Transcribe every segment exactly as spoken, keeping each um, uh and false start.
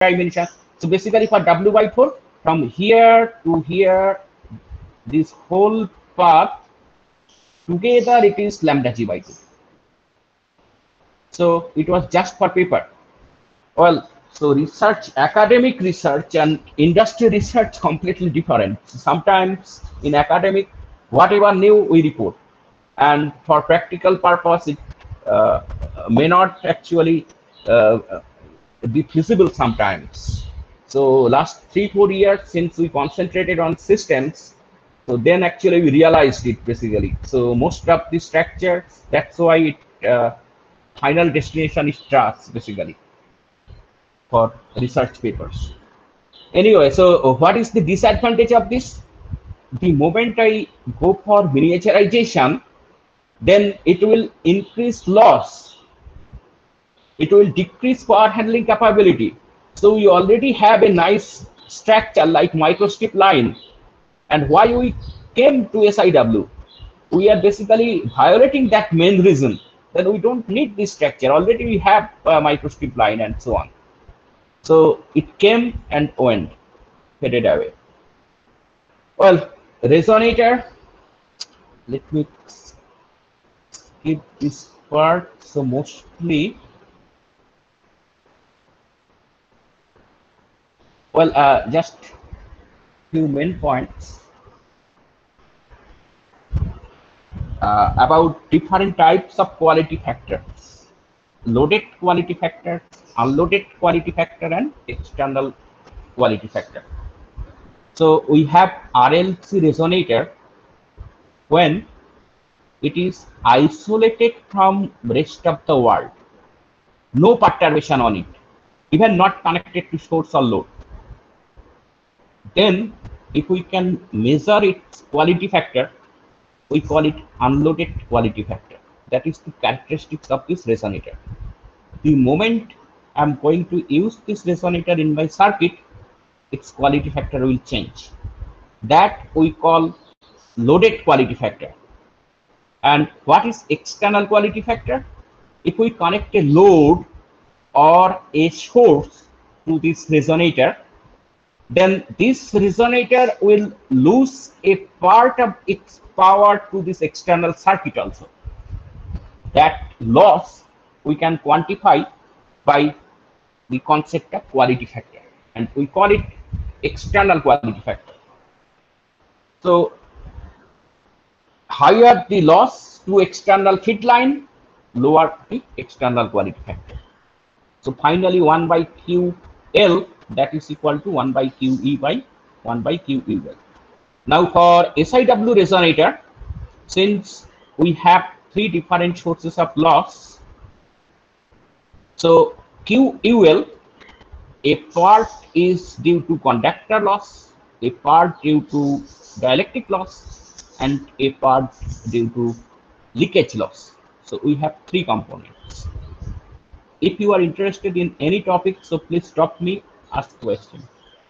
dimension. So basically for W by four, from here to here, this whole path together it is lambda g by two. So it was just for paper. Well, so research, academic research and industry research completely different. Sometimes in academic, whatever new we report, and for practical purpose, it uh, may not actually uh, be feasible sometimes. So last three, four years since we concentrated on systems, so then actually we realized it basically. So most of the structures, that's why it uh, final destination is trust basically for research papers. Anyway, so what is the disadvantage of this? The moment I go for miniaturization, then it will increase loss. It will decrease power handling capability. So we already have a nice structure like microstrip line. And why we came to S I W? We are basically violating that main reason. Then we don't need this structure. Already we have a microstrip line and so on. So it came and went, faded away. Well, resonator. Let me skip this part. So mostly, well, uh, just few main points uh, about different types of quality factors: loaded quality factor, unloaded quality factor, and external quality factor. So we have R L C resonator when it is isolated from rest of the world, no perturbation on it, even not connected to source or load. Then if we can measure its quality factor, we call it unloaded quality factor. That is the characteristics of this resonator. The moment I'm going to use this resonator in my circuit, its quality factor will change. That we call loaded quality factor. And what is external quality factor? If we connect a load or a source to this resonator, then this resonator will lose a part of its power to this external circuit also. That loss we can quantify by the concept of quality factor, and we call it external quality factor. So higher the loss to external feed line, lower the external quality factor. So finally one by Q L, that is equal to one by Q E by one by Q E L. Now for S I W resonator, since we have three different sources of loss, so Q U L, a part is due to conductor loss, a part due to dielectric loss, and a part due to leakage loss. So we have three components. If you are interested in any topic, so please stop me, ask question.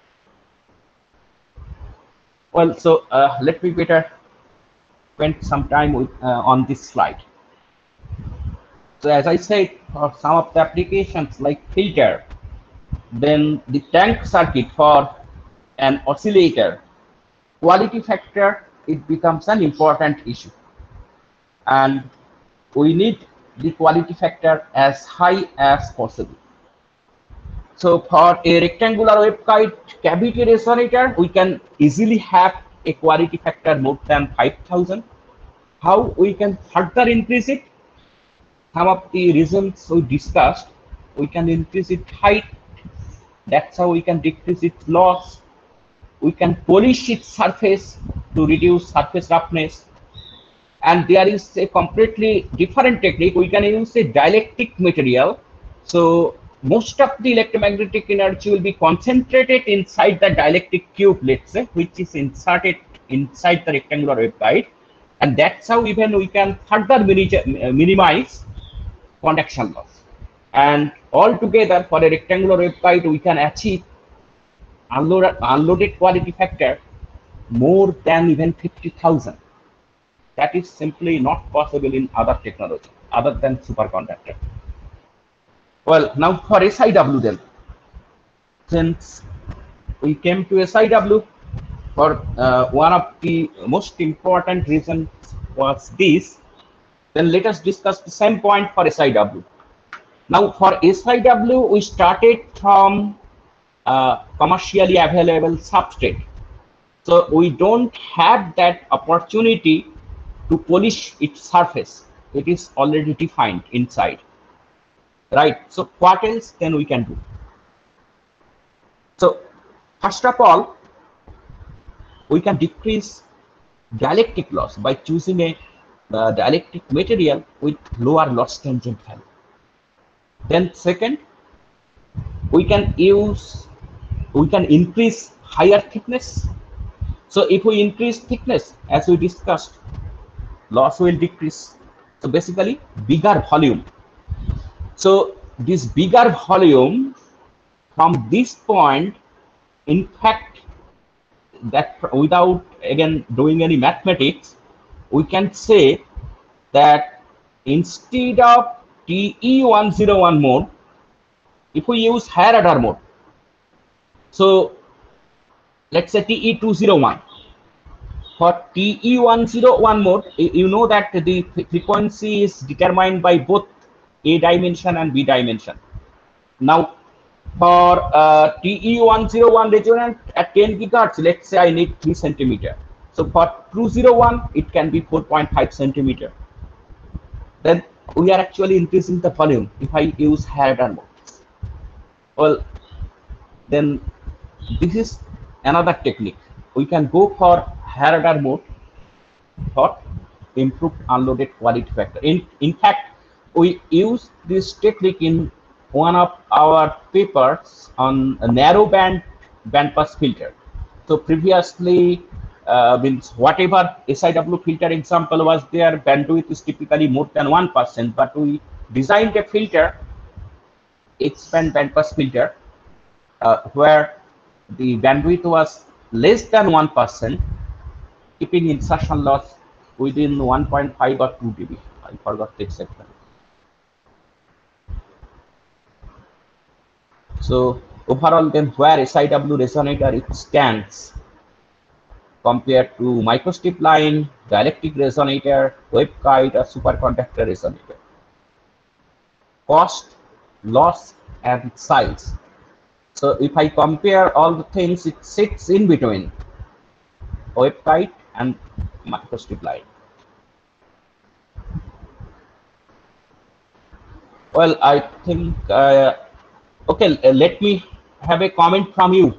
Well, so uh, let me better spend some time with, uh, on this slide. So as I said, for some of the applications like filter, then the tank circuit for an oscillator, quality factor, it becomes an important issue. And we need the quality factor as high as possible. So for a rectangular waveguide cavity resonator, we can easily have a quality factor more than five thousand. How we can further increase it? Some of the reasons we discussed, we can increase its height. That's how we can decrease its loss. We can polish its surface to reduce surface roughness. And there is a completely different technique. We can use a dielectric material. So most of the electromagnetic energy will be concentrated inside the dielectric cube, let's say, which is inserted inside the rectangular waveguide. And that's how even we can further minimize conduction loss. And altogether, for a rectangular waveguide, we can achieve unloaded, unloaded quality factor more than even fifty thousand. That is simply not possible in other technology other than superconductor. Well, now for S I W then. since we came to S I W, for uh, one of the most important reasons was this, then let us discuss the same point for S I W. Now for S I W, we started from uh, commercially available substrate. So we don't have that opportunity to polish its surface. It is already defined inside, right? So what else then we can do? So first of all, we can decrease dielectric loss by choosing a uh, dielectric material with lower loss tangent value. Then second, we can use, we can increase higher thickness. So if we increase thickness, as we discussed, loss will decrease. So basically bigger volume. So this bigger volume, from this point, in fact, that without again doing any mathematics, we can say that instead of T E one oh one mode, if we use higher order mode, so let's say T E two oh one, for T E one oh one mode, you know that the frequency is determined by both A dimension and B dimension. Now for uh, T E one oh one resonant at ten gigahertz, let's say I need three centimeter. So for two oh one, it can be four point five centimeter. Then we are actually increasing the volume if I use higher order mode. Well, then this is another technique. We can go for higher order mode for improved unloaded quality factor. In, in fact, we use this technique in one of our papers on a narrow band bandpass filter. So previously, uh, means whatever S I W filter example was there, bandwidth is typically more than one percent, but we designed a filter, X-band bandpass filter, uh, where the bandwidth was less than one percent, keeping insertion loss within one point five or two D B. I forgot the exact value. So overall, then where S I W resonator it stands compared to microstrip line, dielectric resonator, waveguide, or superconductor resonator. Cost, loss, and size. So if I compare all the things, it sits in between waveguide and microstrip line. Well, I think, uh, okay, uh, let me have a comment from you.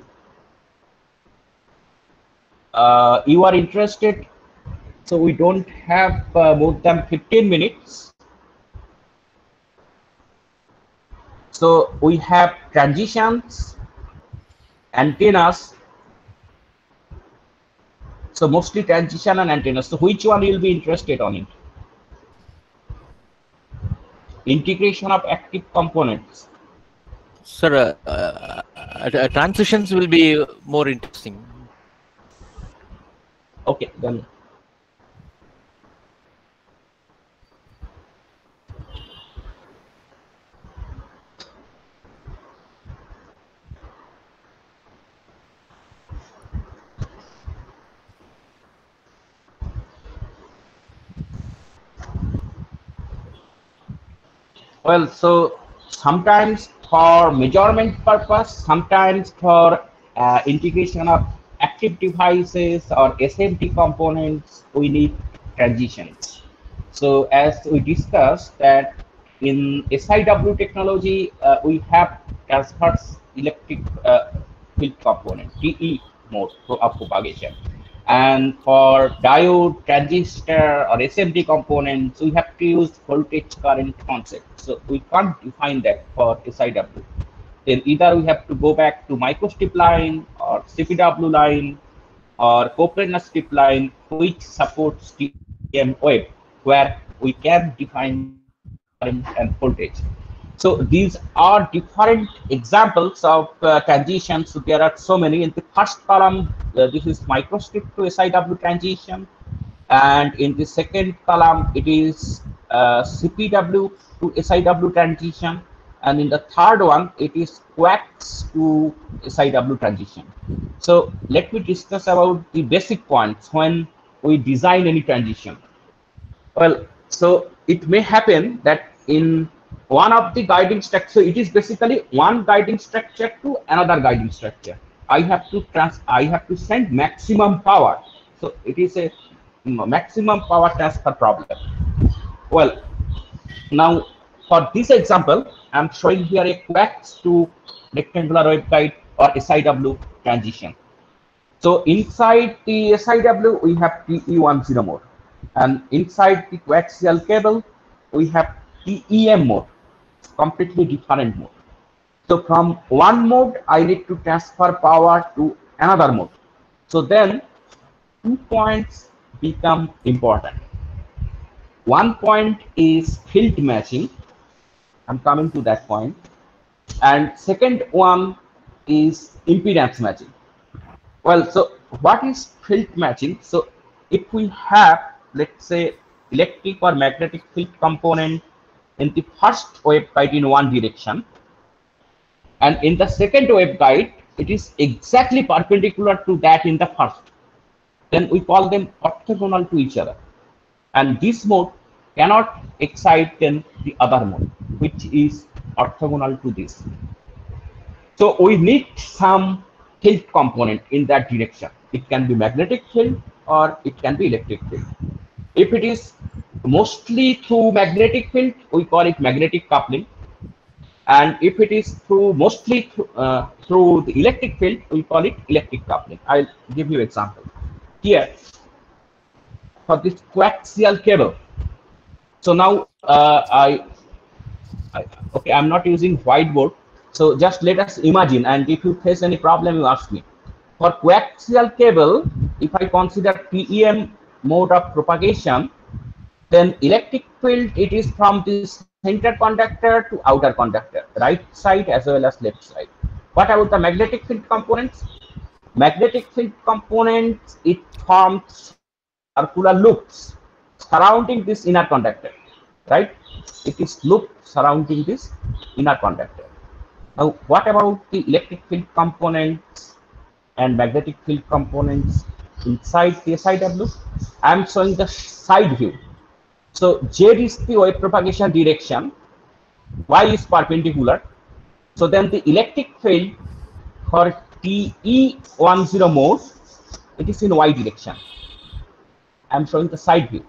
Uh, you are interested, so we don't have uh, more than fifteen minutes. So we have transitions, antennas. So mostly transition and antennas. So which one you will be interested on it? Integration of active components. Sir, uh, uh, uh, transitions will be more interesting. Okay, then. Well, so sometimes for measurement purpose, sometimes for uh, integration of active devices or S M T components, we need transitions. So as we discussed that in S I W technology, uh, we have transverse electric uh, field component, T E mode of propagation. And for diode, transistor, or S M T components, we have to use voltage current concept. So we can't define that for S I W. Then either we have to go back to microstrip line or C P W line or coplanar strip line, which supports T M wave, where we can define current and voltage. So these are different examples of uh, transitions. So there are so many. In the first column, uh, this is microstrip to S I W transition, and in the second column, it is uh, C P W to S I W transition, and in the third one, it is coax to S I W transition. So let me discuss about the basic points when we design any transition. Well, so it may happen that in one of the guiding structure, it is basically one guiding structure to another guiding structure. I have to trans I have to send maximum power. So it is a maximum power transfer problem. Well, now for this example, I'm showing here a coax to rectangular waveguide or S I W transition. So inside the S I W, we have T E ten mode, and inside the coaxial cable, we have T E M mode, completely different mode. So from one mode, I need to transfer power to another mode. So then two points become important. One point is field matching. I'm coming to that point. And second one is impedance matching. Well, so what is field matching? So if we have, let's say, electric or magnetic field component in the first waveguide in one direction, and in the second waveguide, it is exactly perpendicular to that in the first, then we call them orthogonal to each other. And this mode cannot excite then the other mode, which is orthogonal to this. So we need some field component in that direction. It can be magnetic field or it can be electric field. If it is mostly through magnetic field, we call it magnetic coupling. And if it is through mostly through, uh, through the electric field, we call it electric coupling. I'll give you an example. Here, for this coaxial cable. So now uh, I, I, okay, I'm not using whiteboard. So just let us imagine, and if you face any problem, you ask me. For coaxial cable, if I consider T E M mode of propagation, then electric field, it is from this center conductor to outer conductor, right side as well as left side. What about the magnetic field components? Magnetic field components, it forms circular loops surrounding this inner conductor, right? It is loop surrounding this inner conductor. Now, what about the electric field components and magnetic field components inside the S I W? I am showing the side view. So Z is the wave propagation direction, Y is perpendicular. So then the electric field for T E ten mode, it is in Y direction. I am showing the side view.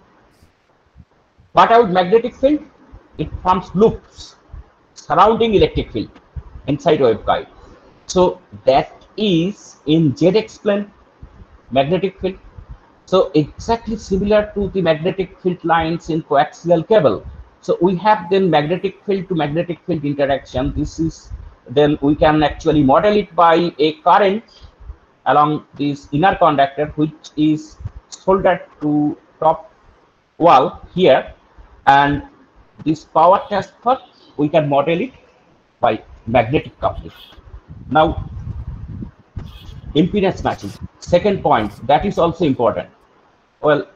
What about magnetic field? It forms loops surrounding electric field inside waveguide. So that is in Z-X plane magnetic field. So exactly similar to the magnetic field lines in coaxial cable. So we have then magnetic field to magnetic field interaction. This is then we can actually model it by a current along this inner conductor, which is soldered to top wall here, and this power transfer we can model it by magnetic coupling. Now, impedance matching, second point, that is also important. Well,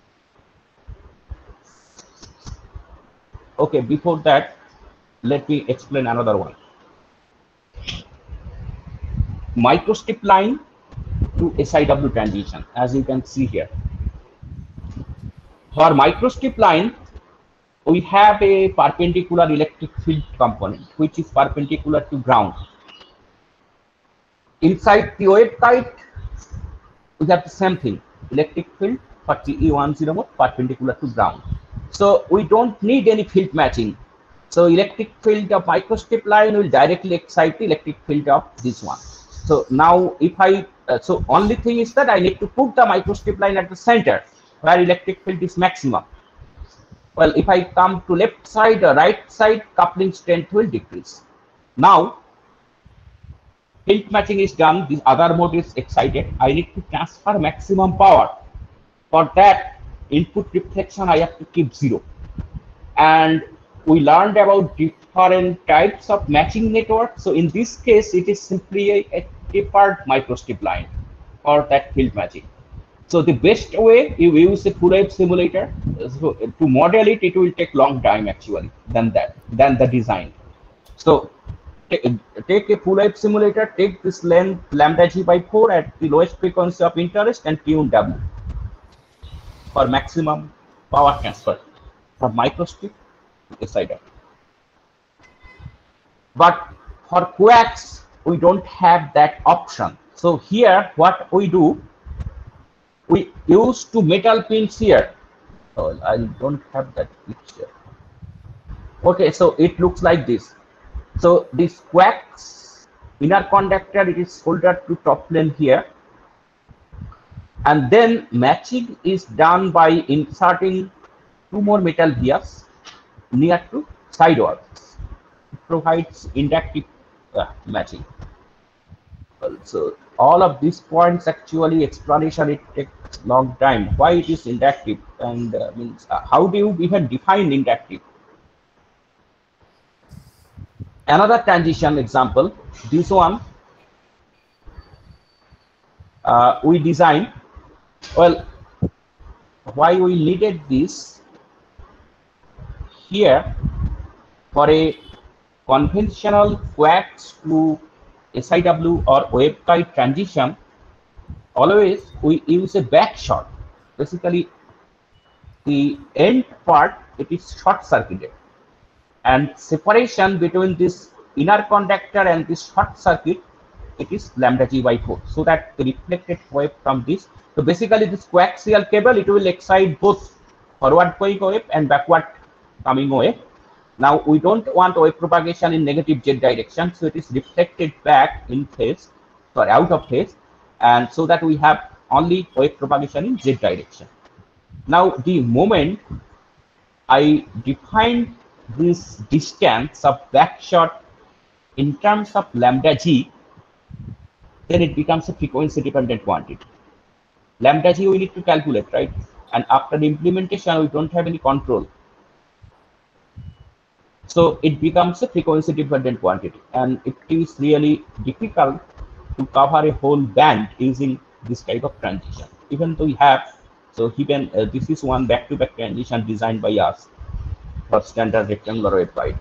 okay, before that, let me explain another one. Microstrip line to S I W transition, as you can see here. For microstrip line, we have a perpendicular electric field component, which is perpendicular to ground. Inside the waveguide, we have the same thing, electric field for T E ten mode perpendicular to ground. So we don't need any field matching. So electric field of microstrip line will directly excite the electric field of this one. So now if I, uh, so only thing is that I need to put the microstrip line at the center where electric field is maximum. Well, if I come to left side or right side, coupling strength will decrease. Now, field matching is done, this other mode is excited. I need to transfer maximum power. For that, input reflection I have to keep zero. And we learned about different types of matching network. So in this case, it is simply a, a tapered microstrip line for that field matching. So the best way, you use a full wave simulator. So to model it, it will take long time actually than that, than the design. So take a full wave simulator, take this length lambda g by four at the lowest frequency of interest and tune W for maximum power transfer from microstrip to S I W. But for coax, we don't have that option. So here, what we do, we use two metal pins here. Oh, I don't have that picture. Okay, so it looks like this. So this coax inner conductor, it is soldered to top plane here, and then matching is done by inserting two more metal vias near to side walls. It provides inductive uh, matching. So all of these points, actually explanation, it takes long time. Why it is inductive, and uh, means uh, how do you even define inductive? Another transition example, this one, uh, we design, well, why we needed this here for a conventional coax to S I W or waveguide transition, always we use a back short. Basically, the end part, it is short circuited, and separation between this inner conductor and this short circuit, it is lambda g by four, so that the reflected wave from this. So basically, this coaxial cable, it will excite both forward going wave and backward coming wave. Now we don't want wave propagation in negative z direction, so it is reflected back in phase, sorry, out of phase, and so that we have only wave propagation in z direction. Now the moment I define this distance of back shot in terms of lambda g, then it becomes a frequency dependent quantity. Lambda g we need to calculate, right? And after the implementation, we don't have any control. So it becomes a frequency dependent quantity, and it is really difficult to cover a whole band using this type of transition. Even though we have, so even uh, this is one back-to-back transition designed by us for standard rectangular waveguide.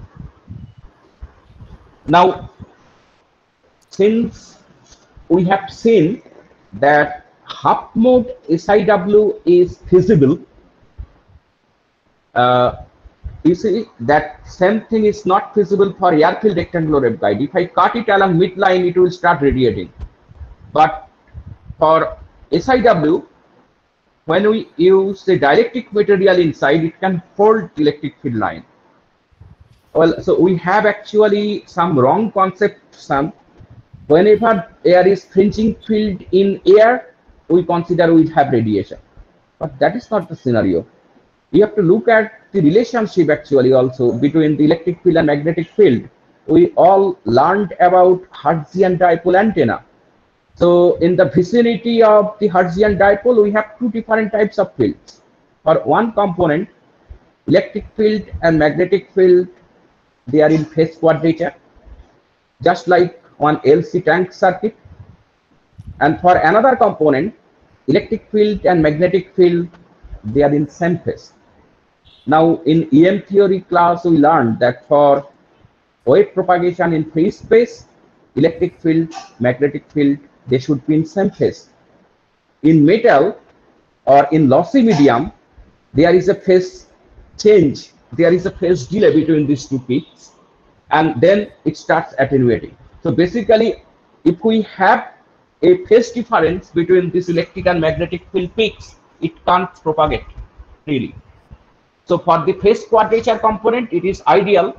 Now, since we have seen that half mode S I W is feasible, uh, you see that same thing is not feasible for air-filled rectangular waveguide. If I cut it along midline, it will start radiating. But for S I W, when we use the dielectric material inside, it can hold the electric field line. Well, so we have actually some wrong concept. Some whenever air is fringing field in air, we consider we have radiation, but that is not the scenario. You have to look at the relationship actually also between the electric field and magnetic field. We all learned about Hertzian dipole antenna. So in the vicinity of the Hertzian dipole, we have two different types of fields. For one component, electric field and magnetic field, they are in phase quadrature, just like one L C tank circuit. And for another component, electric field and magnetic field, they are in same phase. Now in E M theory class, we learned that for wave propagation in free space, electric field, magnetic field, they should be in same phase. In metal or in lossy medium, there is a phase change, there is a phase delay between these two peaks, and then it starts attenuating. So basically, if we have a phase difference between this electric and magnetic field peaks, it can't propagate really. So for the phase quadrature component, it is ideal.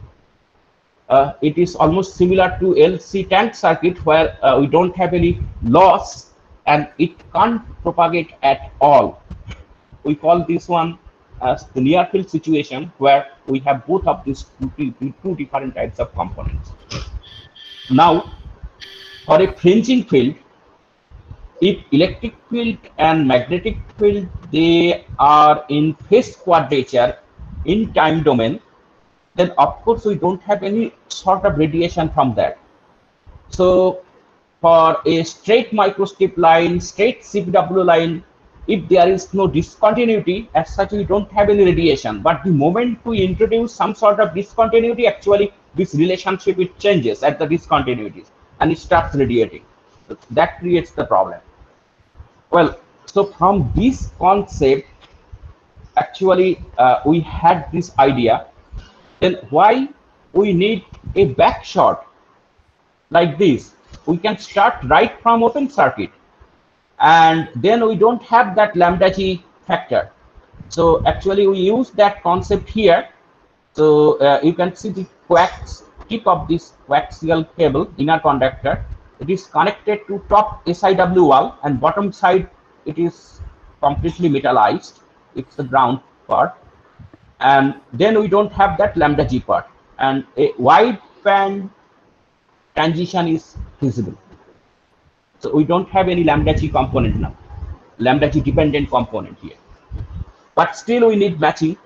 Uh, it is almost similar to L C tank circuit, where uh, we don't have any loss and it can't propagate at all. We call this one as the near field situation, where we have both of these two, two different types of components. Now, for a fringing field, if electric field and magnetic field, they are in phase quadrature in time domain, then of course we don't have any sort of radiation from that. So for a straight microstrip line, straight C P W line, if there is no discontinuity, as such we don't have any radiation. But the moment we introduce some sort of discontinuity, actually this relationship it changes at the discontinuities and it starts radiating. So that creates the problem. Well, so from this concept, actually uh, we had this idea, then why we need a back shot like this? We can start right from open circuit, and then we don't have that lambda g factor. So actually we use that concept here. So uh, you can see the coax tip of this coaxial cable, inner conductor. It is connected to top S I W wall, and bottom side it is completely metallized. It's the ground part, and then we don't have that lambda g part, and a wide band transition is feasible. So we don't have any lambda g component now, lambda g dependent component here, but still we need matching.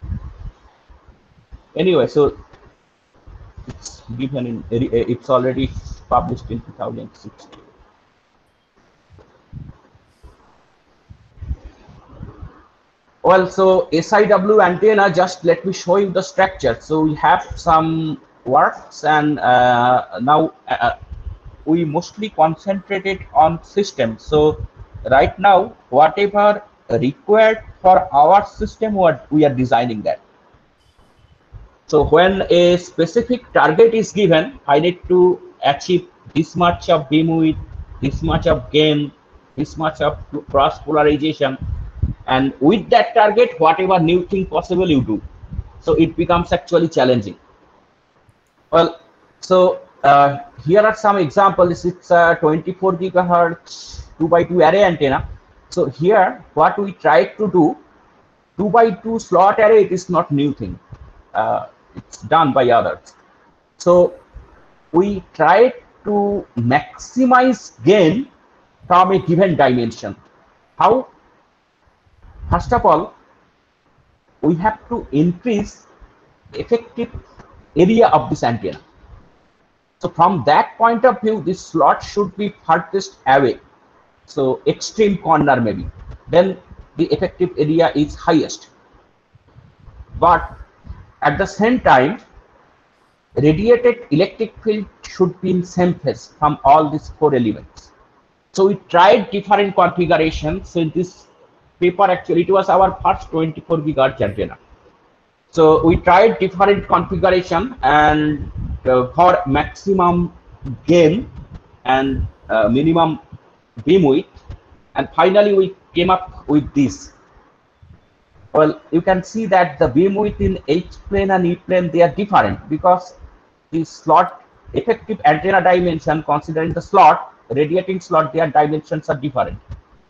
Anyway, so it's given in, it's already published in two thousand sixteen. Well, so S I W antenna, just let me show you the structure. So we have some works, and uh, now uh, we mostly concentrated on systems. So right now, whatever required for our system, what we are designing that. So when a specific target is given, I need to achieve this much of beam width, this much of gain, this much of cross polarization, and with that target, whatever new thing possible you do. So it becomes actually challenging. Well, so uh, here are some examples. It's a twenty-four gigahertz two by two array antenna. So here, what we tried to do, two by two slot array, it is not new thing. Uh, it's done by others. So we tried to maximize gain from a given dimension. How? First of all, we have to increase effective area of this antenna. So from that point of view, this slot should be farthest away. So extreme corner maybe. Then the effective area is highest. But at the same time, radiated electric field should be in same phase from all these four elements. So we tried different configurations. So in this paper, actually it was our first twenty-four gigahertz antenna. So we tried different configuration, and uh, for maximum gain and uh, minimum beam width, and finally we came up with this. Well, you can see that the beam width in H plane and E plane, they are different because the slot effective antenna dimension, considering the slot, radiating slot, their dimensions are different.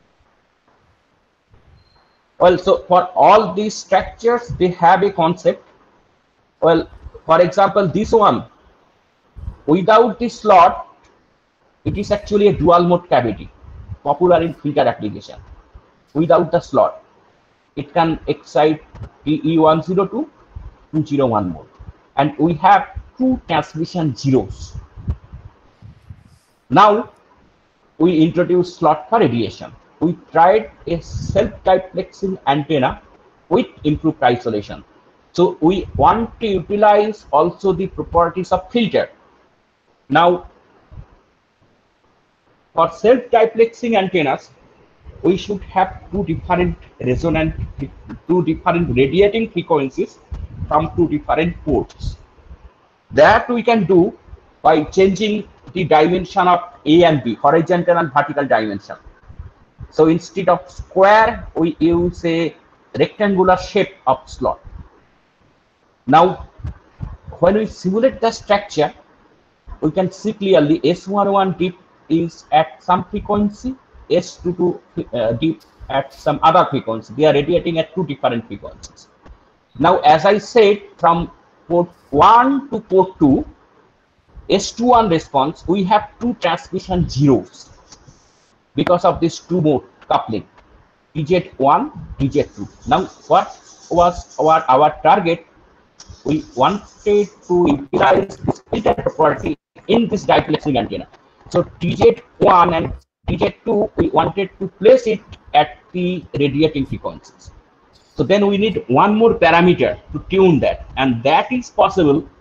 Well, so for all these structures, they have a concept. Well, for example, this one, without the slot, it is actually a dual mode cavity, popular in filter application. Without the slot, it can excite T E one zero two, two zero one mode, and we have two transmission zeros. Now we introduce slot for radiation. We tried a self-diplexing antenna with improved isolation. So we want to utilize also the properties of filter. Now, for self-diplexing antennas, we should have two different resonant, two different radiating frequencies from two different ports. That we can do by changing the dimension of A and B, horizontal and vertical dimension. So instead of square, we use a rectangular shape of slot. Now, when we simulate the structure, we can see clearly S one one dip is at some frequency, S two two uh, dip at some other frequency. They are radiating at two different frequencies. Now, as I said, from port one to port two, S two one response, we have two transmission zeros because of this two mode coupling, T Z one, T Z two. Now, what was our, our target? We wanted to utilize this filter property in this diplexing antenna. So T Z one and T Z two, we wanted to place it at the radiating frequencies. So then we need one more parameter to tune that, and that is possible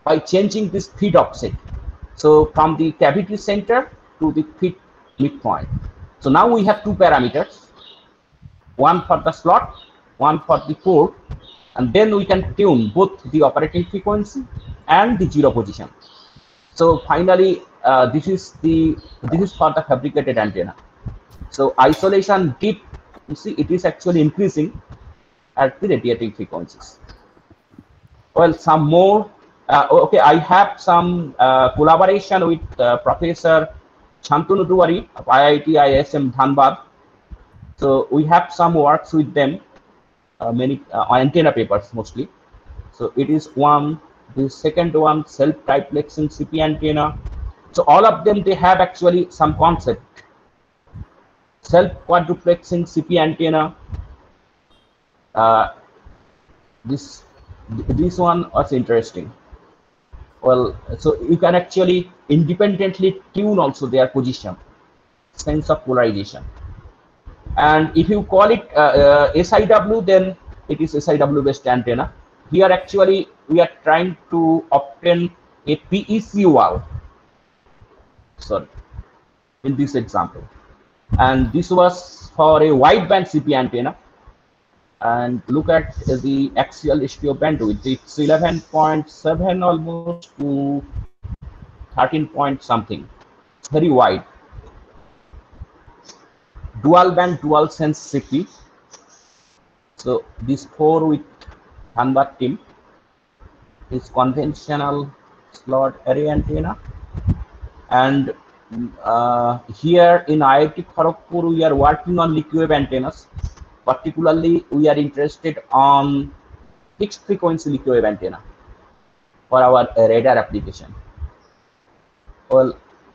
by changing this feed offset. So from the cavity center to the feed midpoint. So now we have two parameters, one for the slot, one for the port, and then we can tune both the operating frequency and the zero position. So finally, uh, this is the this is for the fabricated antenna. So isolation dip, you see, it is actually increasing at the radiating frequencies. Well, some more. Uh, okay, I have some uh, collaboration with uh, Professor Shantanu Tiwari of I I T I S M Dhanbad. So we have some works with them, uh, many uh, antenna papers mostly. So it is one. The second one, self-triplexing C P antenna. So all of them, they have actually some concept. Self-quadruplexing C P antenna. Uh, this this one was interesting. Well, so you can actually independently tune also their position, sense of polarization. And if you call it uh, uh, S I W, then it is S I W based antenna. Here actually we are trying to obtain a P E C wall, sorry, in this example. And this was for a wideband C P antenna. And look at the axial H T O bandwidth. It's eleven point seven almost to thirteen point something. It's very wide. Dual band, dual sense C P. So this four with Dhanbad team is conventional slot array antenna. And uh, here in I I T Kharagpur, we are working on liquid wave antennas. Particularly, we are interested on fixed frequency liquid wave antenna for our uh, radar application. Well,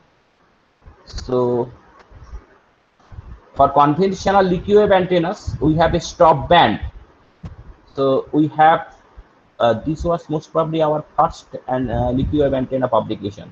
so for conventional liquid wave antennas, we have a stop band. So we have uh, this was most probably our first and uh, liquid wave antenna publication,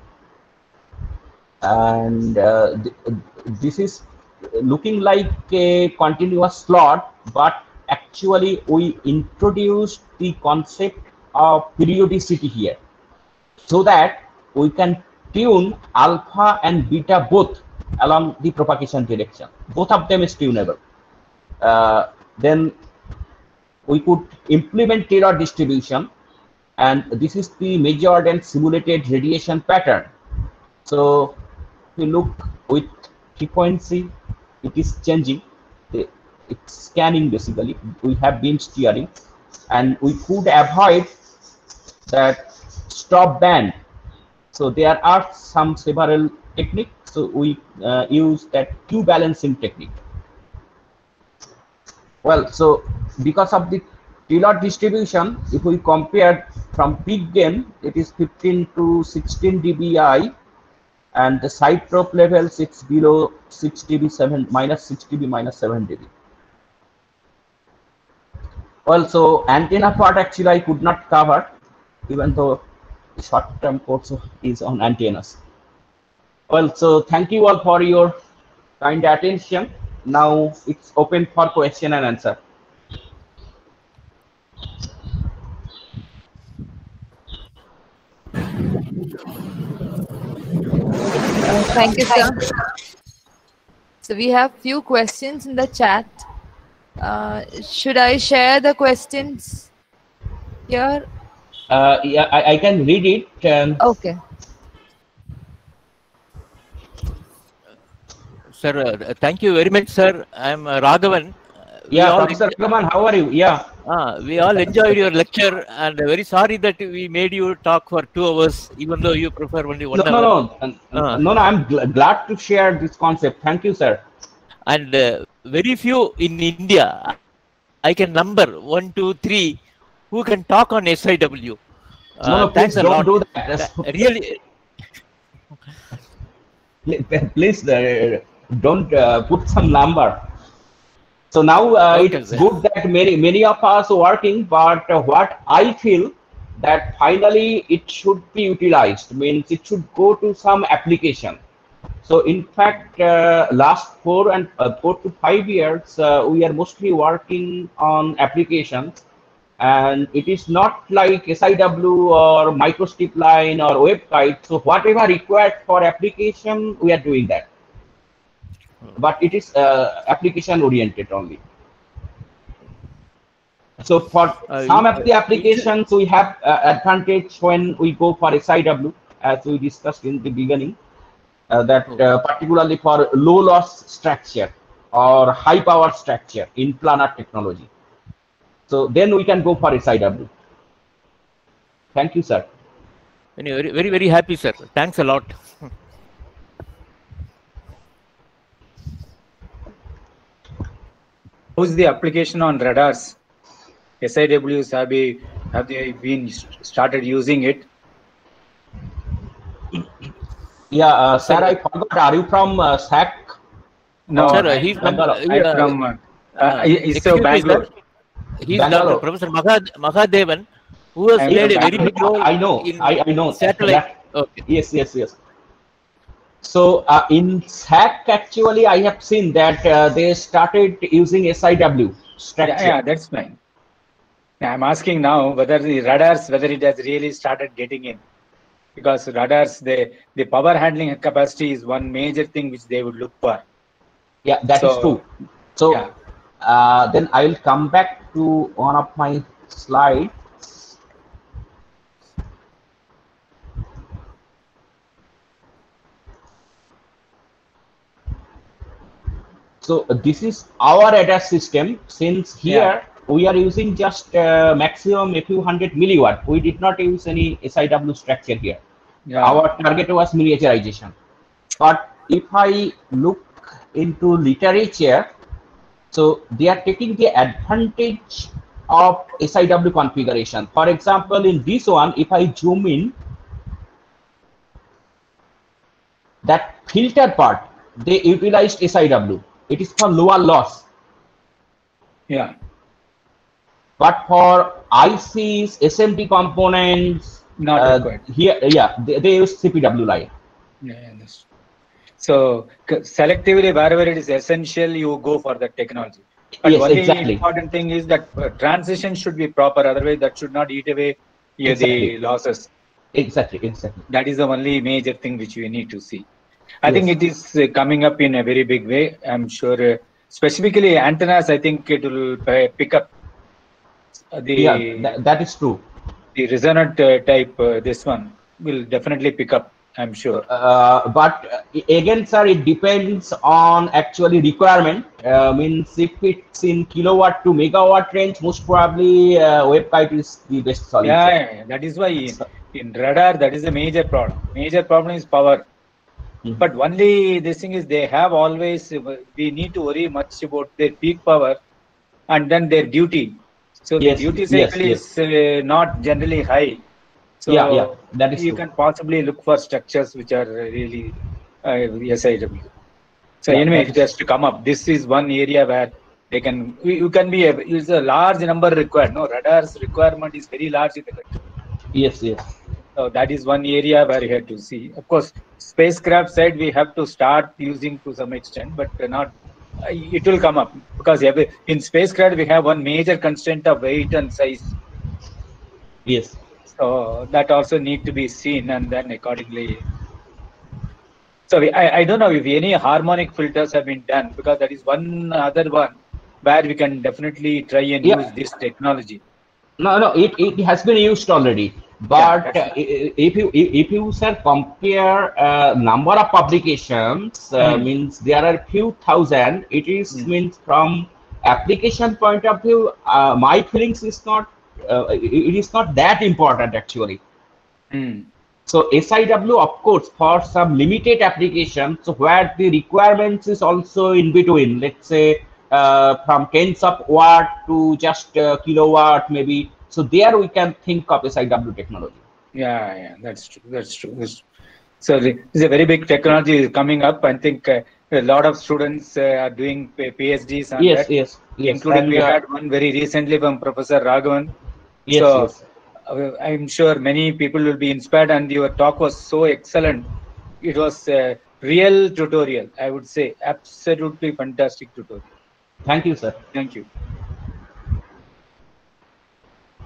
and uh, th this is looking like a continuous slot, but actually we introduced the concept of periodicity here, so that we can tune alpha and beta both along the propagation direction. Both of them is tunable. Uh, then we could implement Taylor distribution, and this is the measured and simulated radiation pattern. So we look with frequency, it is changing, it's scanning basically. We have beam steering, and we could avoid that stop band. So there are some several techniques. So we uh, use that Q balancing technique. Well, so because of the Taylor distribution, if we compare from peak gain, it is fifteen to sixteen D B I, and the side probe levels, it's below six D B, seven minus six D B, minus seven D B. Well, so antenna part actually I could not cover, even though the short-term course is on antennas. Well, so thank you all for your kind attention. Now it's open for question and answer. Uh, thank you, sir. So we have few questions in the chat. Uh, should I share the questions here? Uh, yeah, I, I can read it. Um, Okay. Sir, uh, thank you very much, sir. I'm uh, Raghavan. We yeah, all Professor Raghavan, how are you? Yeah. Uh, we all enjoyed your lecture, and very sorry that we made you talk for two hours, even though you prefer only one no, hour. No, no, uh. no, no. I'm gl glad to share this concept. Thank you, sir. And uh, very few in India, I can number one, two, three, who can talk on S I W. Uh, no, no, thanks please a don't lot. do that. Uh, really. Please uh, don't uh, put some number. So now uh, Okay, it's sir. good that many many of us are working, but uh, what I feel that finally it should be utilized, means it should go to some application. So in fact, uh, last four and uh, four to five years, uh, we are mostly working on applications, and it is not like S I W or microstrip line or waveguide. So whatever required for application, we are doing that. But it is uh, application oriented only. So for Uh, some uh, of the applications, we have uh, advantage when we go for S I W, as we discussed in the beginning, uh, that uh, particularly for low loss structure or high power structure in planar technology. So then we can go for S I W. Thank you, sir. Very, very, very happy, sir. Thanks a lot. How's the application on radars? S I Ws have, be, have they been started using it? Yeah, uh, sir, I forgot. Are you from uh, S A C? No, Sir, I, he's from, Bangalore. uh, I'm from uh, uh, uh, ISRO excuse me, Bangalore. sir. He's Bangalore. Doctor Professor Mahad Mahadevan, who has I'm played a from very big role I know, in I, I know. satellite. Okay. Yes, yes, yes. So uh, in S A C, actually, I have seen that uh, they started using S I W structure. Yeah, yeah, that's fine. I'm asking now whether the radars, whether it has really started getting in. Because radars, the, the power handling capacity is one major thing which they would look for. Yeah, that So, is true. So yeah. uh, then I will come back to one of my slides. So uh, this is our A D A S system. Since here Yeah. we are using just uh, maximum a few hundred milliwatt, we did not use any S I W structure here. Yeah. Our target was miniaturization. But if I look into literature, so they are taking the advantage of S I W configuration. For example, in this one, if I zoom in, that filter part, they utilized S I W. It is for lower loss. Yeah. But for I Cs, S M T components, Not uh, required. here, yeah, they, they use C P W line. Yeah, yeah, that's so c- selectively, wherever it is essential, you go for the technology. But Yes, only exactly. important thing is that uh, transition should be proper. Otherwise, that should not eat away yeah, Exactly. the losses. Exactly, exactly. That is the only major thing which we need to see. I Yes. think it is uh, coming up in a very big way. I'm sure, uh, specifically antennas. I think it will uh, pick up uh, the Yeah, that, that is true. the resonant uh, type. Uh, this one will definitely pick up. I'm sure. Uh, but uh, again, sir, it depends on actually requirement. Uh, means if it's in kilowatt to megawatt range, most probably uh, waveguide is the best solution. Yeah, yeah, yeah. That is why in, in radar, that is a major problem. Major problem is power. Mhm. But only this thing is they have always, we need to worry much about their peak power and then their duty. So Yes, the duty yes, cycle yes. is uh, not generally high. So Yeah, yeah, that is you true. can possibly look for structures which are really uh, S I W. So Yeah, anyway, that it is- has to come up. This is one area where they can, you you can be, a, is a large number required. No, radar's requirement is very large in the country. Yes, yes. So that is one area where you have to see. Of course, spacecraft side we have to start using to some extent, but not. Uh, it will come up because every, in spacecraft we have one major constraint of weight and size. Yes. So that also need to be seen, and then accordingly. So we, I I don't know if any harmonic filters have been done because that is one other one where we can definitely try and Yeah. use this technology. No, no, it, it has been used already. But that's uh, i- if you if if you sir compare uh, number of publications, uh, Hmm. means there are few thousand. It is Hmm. means from application point of view, uh, my feelings is not. Uh, it it is not that important actually. Hmm. So S I W, of course, for some limited applications where the requirements is also in between, let's say uh, from tens of watt to just uh, kilowatt maybe. So there we can think of S I W technology. Yeah, yeah, that's true. That's true. That's true. So the- this is a very big technology coming up. I think uh, a lot of students uh, are doing P- PhDs on Yes, that, yes, yes. including And, we uh, had one very recently from Professor Raghavan. yes, so yes. uh, I'm sure many people will be inspired, and your talk was so excellent. It was a real tutorial, I would say, absolutely fantastic tutorial. Thank you, sir. Thank you.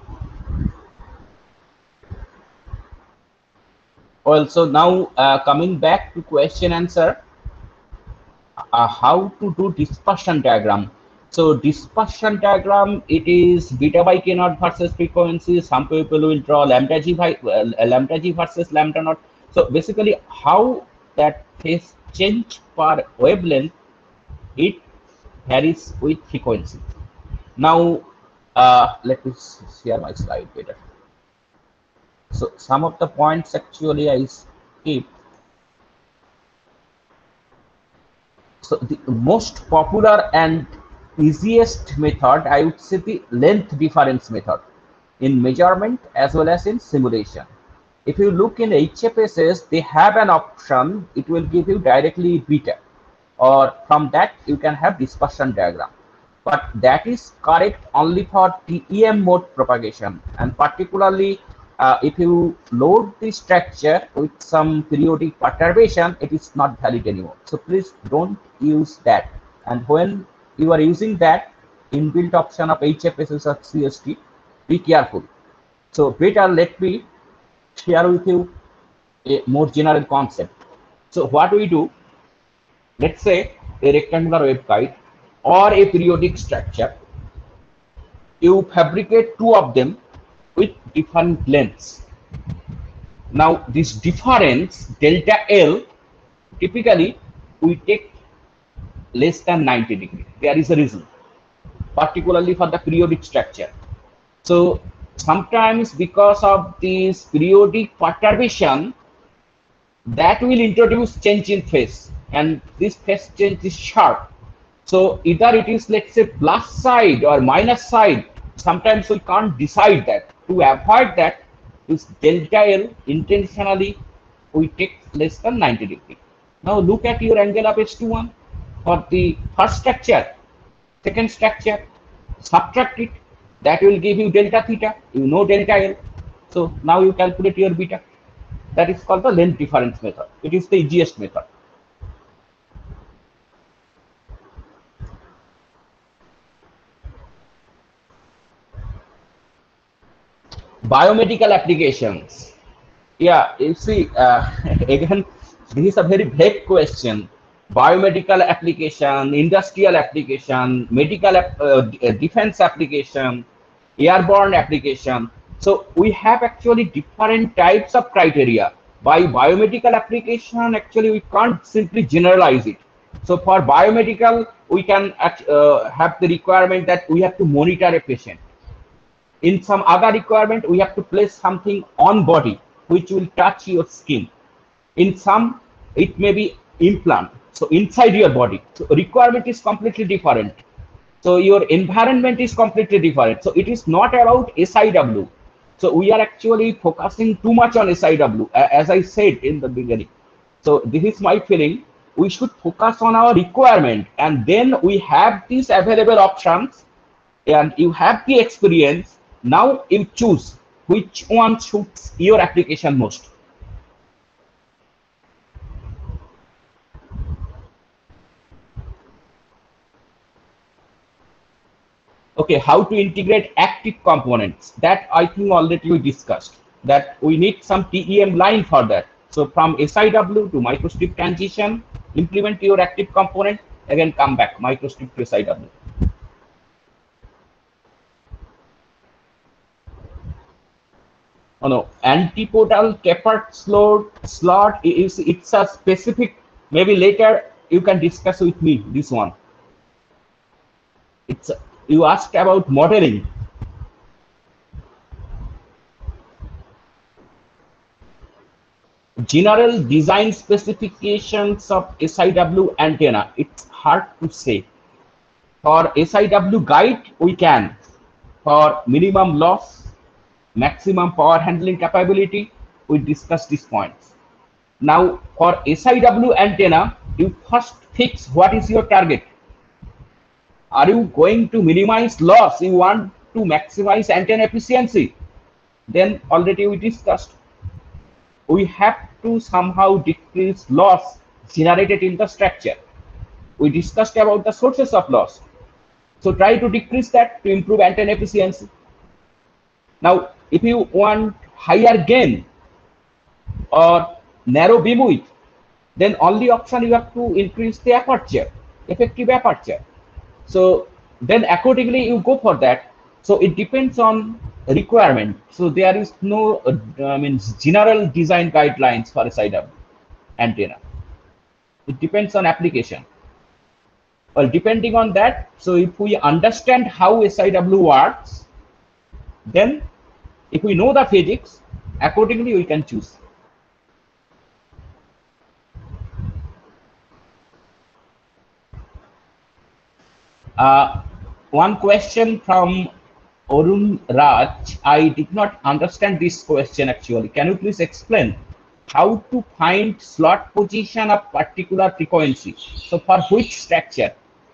Also, now uh, coming back to question answer, uh, how to do dispersion diagram. So dispersion diagram, it is beta by k naught versus frequency. Some people will draw lambda g by uh, lambda g versus lambda naught. So basically, how that phase change per wavelength, it varies with frequency. Now, uh, let me share my slide better. So some of the points actually I skip. So the most popular and easiest method, I would say, the length difference method in measurement as well as in simulation. If you look in H F S S, they have an option, it will give you directly beta, or from that you can have dispersion diagram. But that is correct only for T E M mode propagation, and particularly uh, if you load the structure with some periodic perturbation, it is not valid anymore. So please don't use that. And when you are using that inbuilt option of H F S S or C S T, be careful. So better let me share with you a more general concept. So what we do, let's say a rectangular waveguide or a periodic structure, you fabricate two of them with different lengths. Now this difference delta L, typically we take less than ninety degree. There is a reason, particularly for the periodic structure. So sometimes because of this periodic perturbation, that will introduce change in phase, and this phase change is sharp. So either it is, let's say, plus side or minus side. Sometimes we can't decide that. To avoid that, this delta L, intentionally we take less than ninety degree. Now look at your angle of H two one for the first structure, second structure, subtract it, that will give you delta theta. You know delta L. So now you calculate your beta. That is called the length difference method. It is the easiest method. Biomedical applications. Yeah, you see, uh, again, this is a very vague question. Biomedical application, industrial application, medical uh, defense application, airborne application. So we have actually different types of criteria. By biomedical application, actually we can't simply generalize it. So for biomedical, we can uh, have the requirement that we have to monitor a patient. In some other requirement, we have to place something on body which will touch your skin. In some, it may be implant, so inside your body. So requirement is completely different. So your environment is completely different. So it is not about S I W. So we are actually focusing too much on S I W, as I said in the beginning. So this is my feeling. We should focus on our requirement, and then we have these available options, and you have the experience. Now you choose which one suits your application most. Okay, how to integrate active components, that I think already we discussed, that we need some T E M line for that. So from S I W to microstrip transition, implement your active component, again come back microstrip to S I W. Oh no, antipodal tapered slot slot is, it's a specific, maybe later you can discuss with me this one. It's, you asked about modeling. General design specifications of S I W antenna, it's hard to say. For S I W guide, we can. For minimum loss, maximum power handling capability, we discussed these points. Now for S I W antenna, you first fix what is your target. Are you going to minimize loss? You want to maximize antenna efficiency? Then already we discussed, we have to somehow decrease loss generated in the structure. We discussed about the sources of loss. So try to decrease that to improve antenna efficiency. Now, if you want higher gain or narrow beam width, then only option you have to increase the aperture, effective aperture. So then accordingly you go for that. So it depends on requirement. So there is no uh, I mean general design guidelines for S I W antenna. It depends on application. Well, depending on that, so if we understand how S I W works, then if we know the physics, accordingly we can choose. Uh, one question from Arun Raj. I did not understand this question actually. Can you please explain how to find slot position of particular frequency? So for which structure?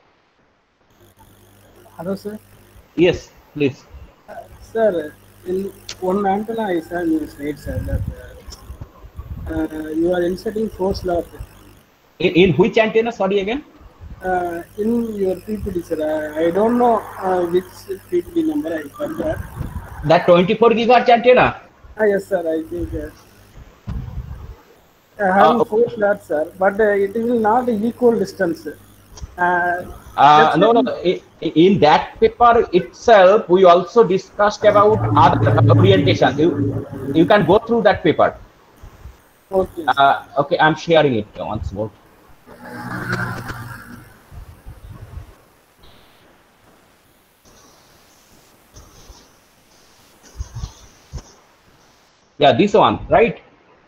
Hello, sir. Yes, please. Uh, sir, in one antenna I saw in your slide, sir, that uh, uh, you are inserting four slots. In, in which antenna? Sorry again. Uh, in your P P T, sir, uh, I don't know uh, which P P T number I forgot. That twenty-four gigahertz antenna. Ah, yes, sir. I think uh, I have Uh, four slots, sir, but uh, it will not equal distance. Uh, Uh, no, no. i- In that paper itself, we also discussed about other orientation. You, you can go through that paper. okay. Uh, okay, I'm sharing it once more. Yeah, this one, right?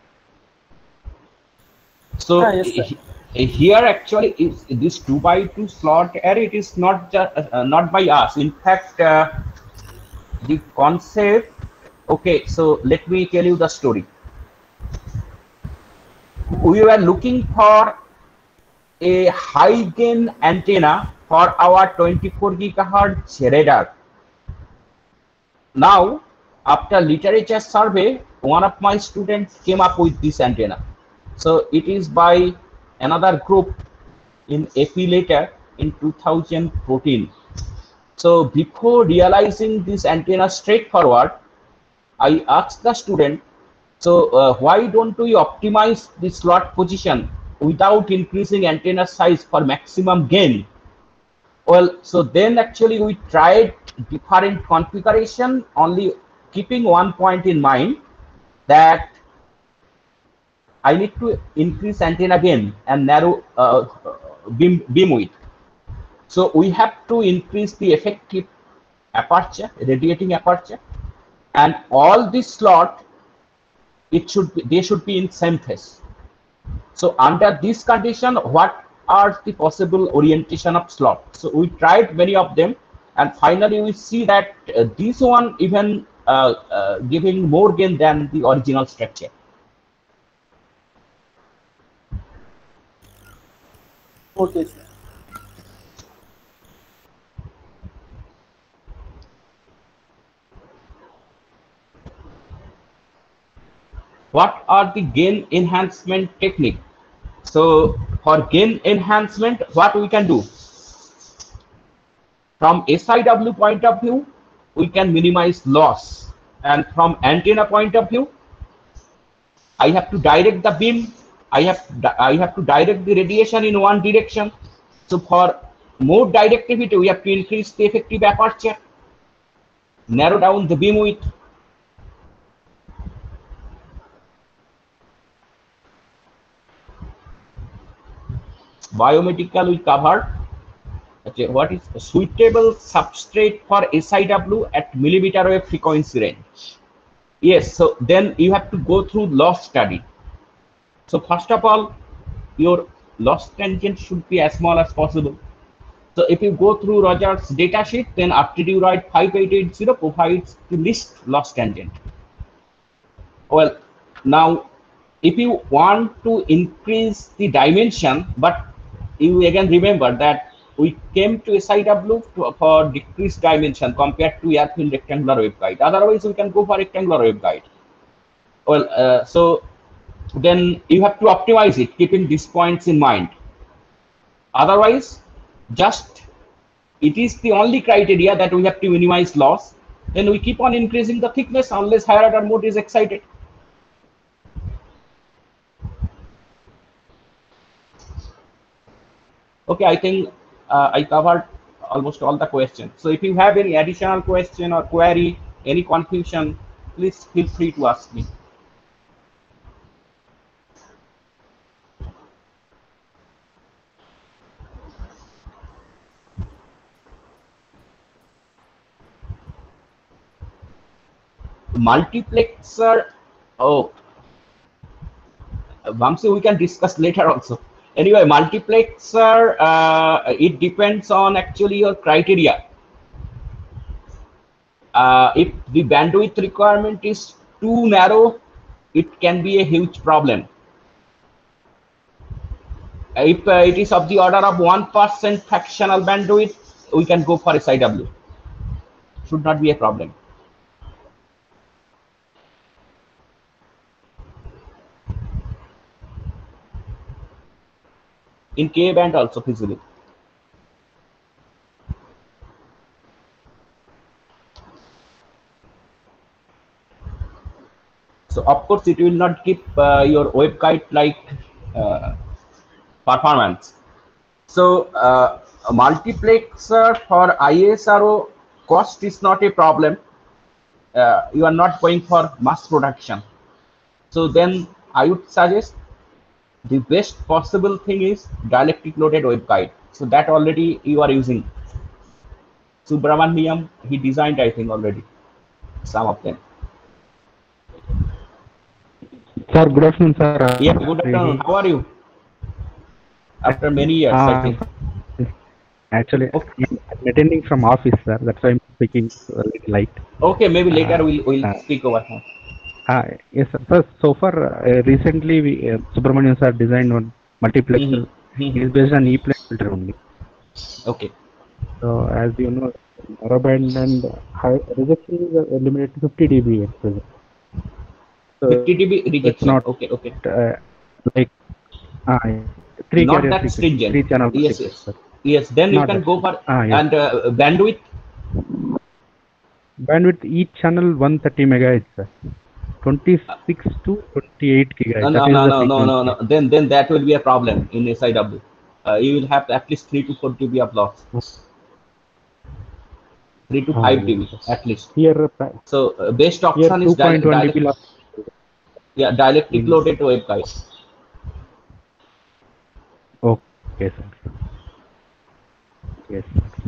So Ah, yes, sir. he- here actually is this two by two slot array. It is not just uh, not by us. In fact, uh, the concept. Okay, so let me tell you the story. We were looking for a high gain antenna for our twenty-four gigahertz radar. Now, after literature survey, one of my students came up with this antenna. So it is by another group in A P later in two thousand fourteen. So before realizing this antenna straightforward, I asked the student, so uh, why don't we optimize the slot position without increasing antenna size for maximum gain? Well, so then actually we tried different configuration, only keeping one point in mind, that I need to increase antenna gain and narrow uh, beam, beam width. So we have to increase the effective aperture, radiating aperture, and all this slot, it should be, they should be in same phase. So under this condition, what are the possible orientation of slot? So we tried many of them, and finally we see that uh, this one even uh, uh, giving more gain than the original structure. Okay, sir. What are the gain enhancement technique? So for gain enhancement, what we can do? From S I W point of view, we can minimize loss. And from antenna point of view, I have to direct the beam. I have, I have to direct the radiation in one direction. So for more directivity, we have to increase the effective aperture, narrow down the beam width. Biomedical we covered. Okay, what is a suitable substrate for S I W at millimeter wave frequency range? Yes, so then you have to go through loss study. So first of all, your loss tangent should be as small as possible. So if you go through Rogers data sheet, then aptitude right five eight eight zero provides the least loss tangent. Well, now if you want to increase the dimension, but you again remember that we came to S I W to, for decreased dimension compared to airfield rectangular waveguide. Otherwise, we can go for rectangular waveguide. Well, uh, so then you have to optimize it, keeping these points in mind. Otherwise, just it is the only criteria that we have to minimize loss. Then we keep on increasing the thickness unless higher order mode is excited. Okay, I think uh, I covered almost all the questions. So if you have any additional question or query, any confusion, please feel free to ask me. Multiplexer, oh, Vamsi, we can discuss later also. Anyway, multiplexer, uh, it depends on actually your criteria. Uh, if the bandwidth requirement is too narrow, it can be a huge problem. If uh, it is of the order of one percent fractional bandwidth, we can go for S I W. Should not be a problem. In K band also feasible. So of course it will not keep uh, your waveguide like uh, performance. So uh, a multiplexer for I S R O cost is not a problem. Uh, you are not going for mass production. So then I would suggest the best possible thing is dielectric loaded waveguide. So that already you are using. Subramaniam, he designed I think already some of them. Sir, good afternoon, sir. Yeah, good afternoon. How are you? After many years, uh, I think. Actually, okay. I'm attending from office, sir. That's why I'm speaking a little light. Okay, maybe later uh, we'll, we'll uh, speak over here. Uh, yes, sir. So, so far, uh, recently, we, uh, Subramanian sir designed one multiplexer. Mm-hmm. Mm-hmm. It is based on E-plane filter only. Okay. So, as you know, narrowband and high rejection is limited to fifty D B at present. So fifty D B rejection. It's not okay. Okay. Uh, like uh, three not carrier that stringent. Three channel. Yes. Yes. Sir. Yes. Then not you can that. go for ah, yes. and uh, bandwidth. Bandwidth each channel one thirty megahertz. Sir. twenty-six to twenty-eight gigahertz. No, no, no, no, no, no, no. Then, then that will be a problem in S I W. Uh, you will have at least three to four D B of loss. Three to five D B at least. Here, so uh, best option is dielectric. Yeah, dielectric mm. loaded waveguide. Okay, sir. Yes.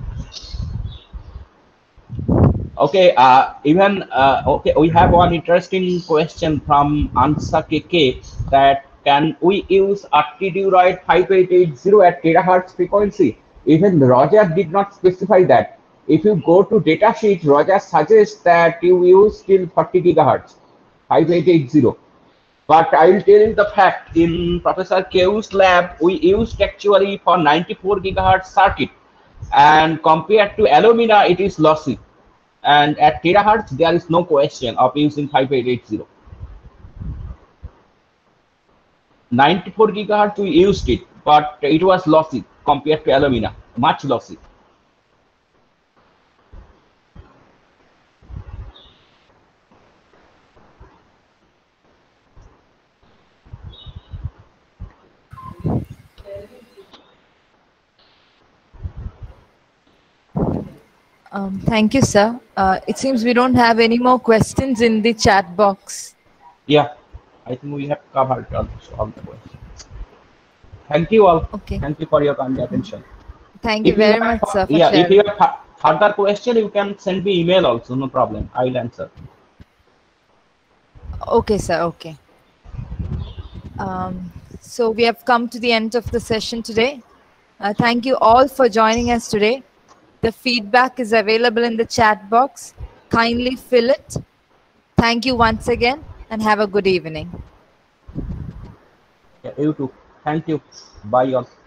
Okay. Uh, even uh, okay, we have one interesting question from Ansa K K that can we use Artiduroid five eight eight zero at terahertz frequency? Even Roger did not specify that. If you go to datasheet, Roger suggests that you use till forty gigahertz, five eight eight zero. But I will tell you the fact, in Professor Keu's lab, we used actually for ninety-four gigahertz circuit, and compared to Alumina, it is lossy. And at terahertz, there is no question of using five eight eight zero. ninety-four gigahertz, we used it, but it was lossy compared to Alumina, much lossy. Um, thank you, sir. Uh, it seems we don't have any more questions in the chat box. Yeah, I think we have covered almost all the questions. Thank you all. Okay. Thank you for your kind attention. Thank you if very you much, have, sir. For yeah, sharing. if you have further question, you can send me email also. No problem. I will answer. Okay, sir. Okay. Um, so we have come to the end of the session today. Uh, thank you all for joining us today. The feedback is available in the chat box. Kindly fill it. Thank you once again and have a good evening. Yeah, you too. Thank you. Bye all.